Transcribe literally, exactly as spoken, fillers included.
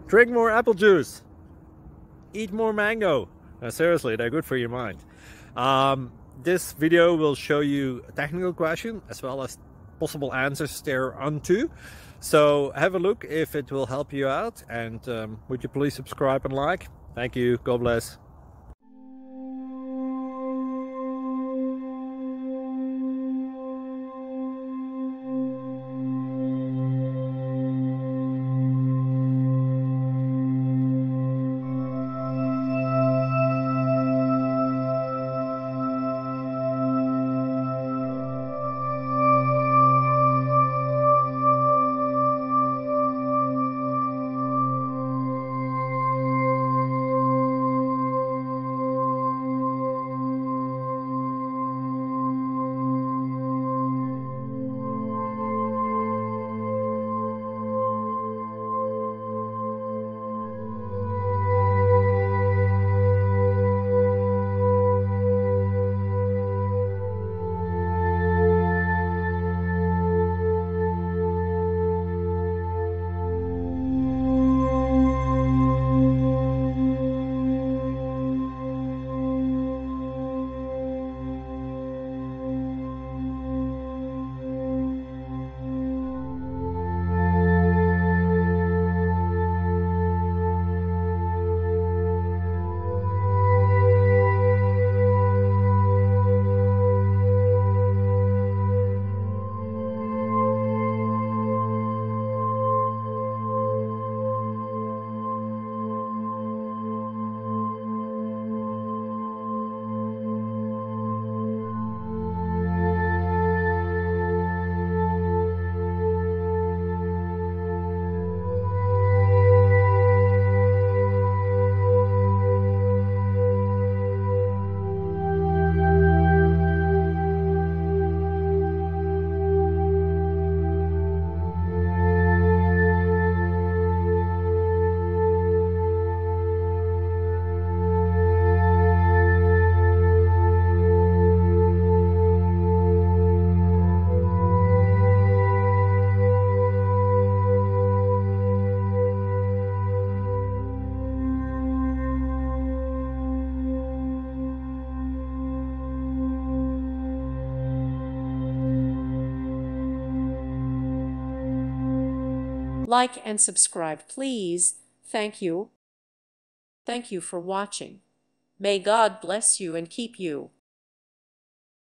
Drink more apple juice. Eat more mango. Uh, seriously, they're good for your mind. Um, this video will show you a technical question as well as possible answers thereunto. So have a look if it will help you out, and um, would you please subscribe and like? Thank you. God bless. Like and subscribe, please. Thank you. Thank you for watching. May God bless you and keep you.